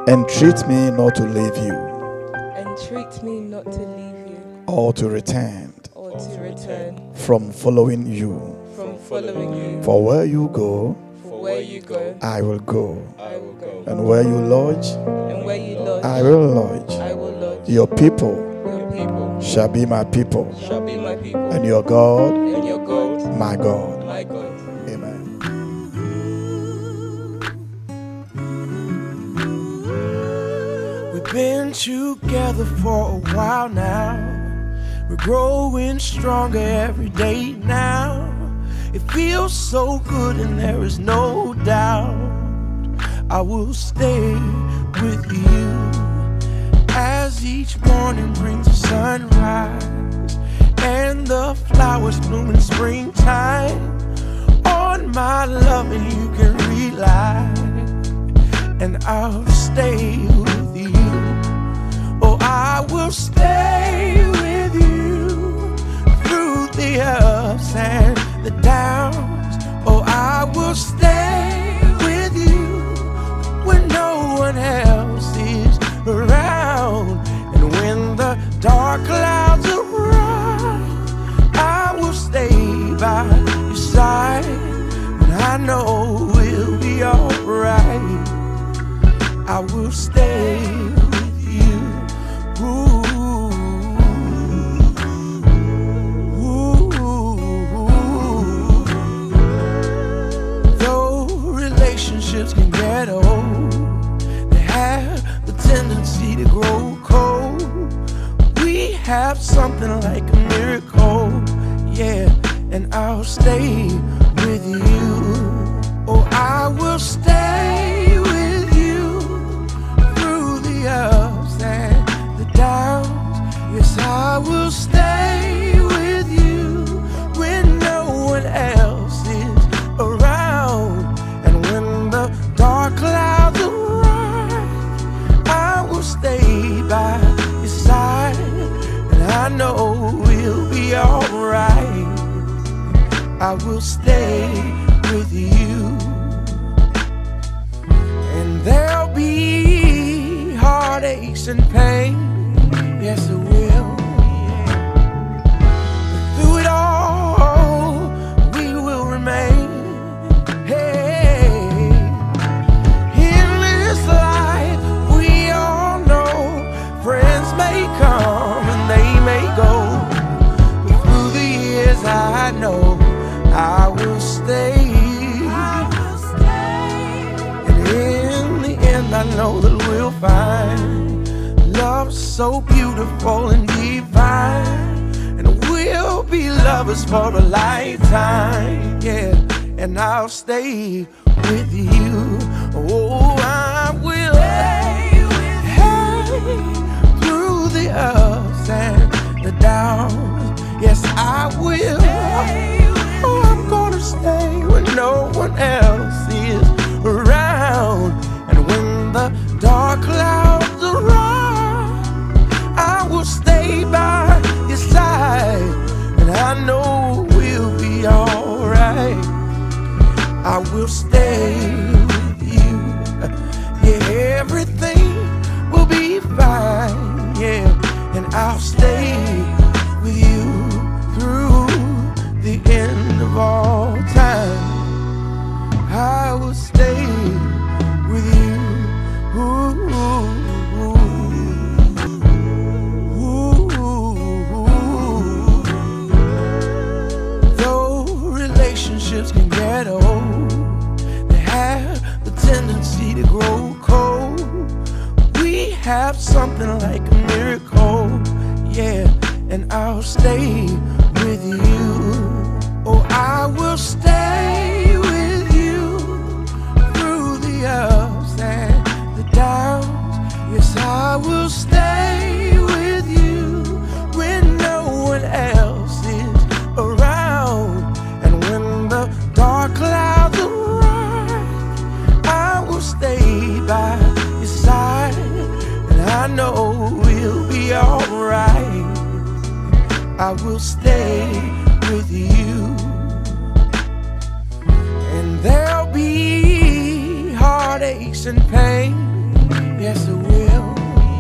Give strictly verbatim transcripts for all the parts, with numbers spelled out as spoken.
Entreat me not to leave you, Entreat me not to leave you, or to return or to return from following you. from following you. For where you go, For where you go, I will go, I will go. and where you lodge, And where you lodge, I will lodge. I will lodge. Your people Your people shall be my people, shall be my people, and your God, and your God, my God. my God. Amen. We've been together for a while now. We're growing stronger every day now. It feels so good and there is no doubt I will stay with you. As each morning brings the sunrise and the flowers bloom in springtime, on my love and you can rely, and I'll stay with you. Oh, I will stay with you through the ups and the downs. Oh, I will stay with you when no one else is around. And when the dark clouds arise, I will stay by your side, and I know we'll be alright. I will stay with you. Ooh, ooh, ooh. Though relationships can get old, they have the tendency to grow cold. We have something like a miracle, yeah, and I'll stay with you. Oh, I will stay with you through the ups and the downs. Yes, I will stay with you when no one else is around. And when the dark clouds arise, I will stay by your side, and I know we'll be alright. I will stay with you. And there'll be heartaches and pain, yes it will. But through it all, we will remain. Hey, in this life, we all know friends may come and they may go, but through the years I know I will stay. I will stay. And in the end I know that we'll find love so beautiful and divine, and we'll be lovers for a lifetime, yeah. And I'll stay with you. Oh, I will stay with you through the ups and the downs. Yes, I will. Oh, I'm gonna stay when no one else is around. And when the dark clouds arise, I will stay by your side, and I know we'll be alright. I will stay with you. Yeah, everything will be fine, yeah. And I'll stay with you through the end of all time. I will stay with you. Ooh, ooh, ooh, ooh. Though relationships can get old, they have the tendency to grow cold. We have something like a miracle, yeah, and I'll stay with you. Oh, I will stay with you through the ups and the downs. Yes, I will stay with you when no one else is around. And when the dark clouds arise, I will stay by your side, and I know we'll be alright. I will stay with you. And there'll be heartaches and pain, yes it will.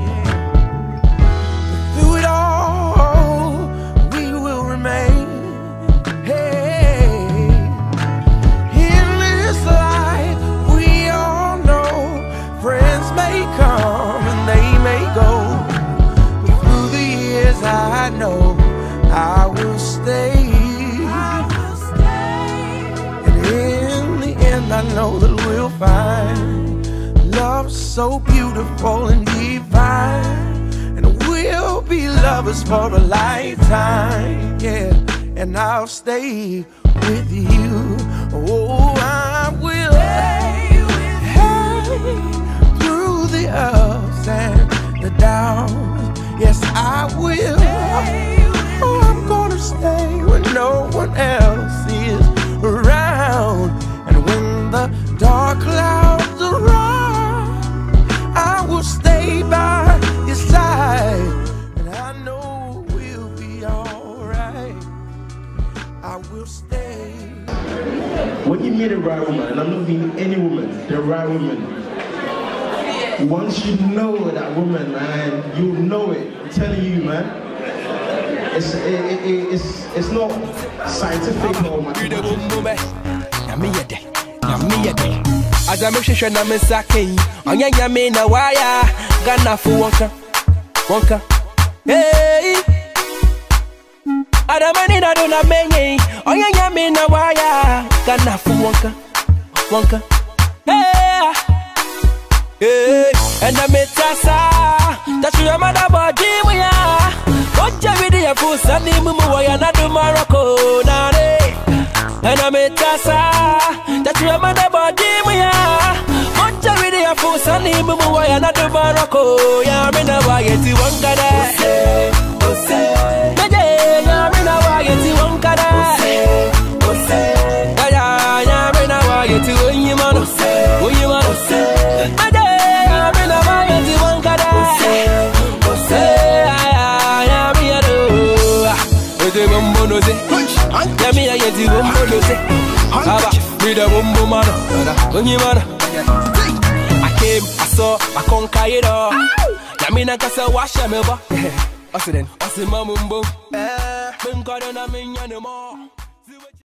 But through it all, we will remain. Hey, in this life, we all know friends may come and they may go. But through the years, I know I will stay. And in the end, I know that we'll find love so beautiful and divine, and we'll be lovers for a lifetime, yeah. And I'll stay with you. Oh, I will stay with you through the ups and the downs. Yes, I will. Oh, I'm gonna stay when no one else is around. And when the dark clouds arise, I will stay by your side. And I know we'll be alright. I will stay. When you meet the right woman, and I'm not meaning any woman, the right woman, once you know that woman, man, you know it. I'm telling you, man. It's it, it, it, it's it's not scientific or mathematical. As I'm sure I'm a sake, on ya yame na waya, Ghana for wonka, wonka. Hey, Adamani na do na menye, on ya yame na waya, Ghana for wonka, wonka. Hey, hey, and I met Tassa, that's your mother body we are. What you video for Sunday Mumu, I not do Morocco, nare. And I met Tassa, that's your mother body we are. What you video for Sunday Mumu, I not do Morocco, ya me na wa yeti wankada. Ose, Naje, ya me na wa yeti wankada. Ose, ya ya me na wa yeti wonyimano. Wonyimano. Naje, ya me na wa yeti wankada. Ose, ya me ado. Ode bombo no se. Ya me ya yeti bombo no se. Aba, me da bombo mano. Wonyimano. I came, I saw, I conquered it all. Yamina kasa washa me ba. What's it then? What's it, mamumbo? Eh, ben kada na me nyane mo.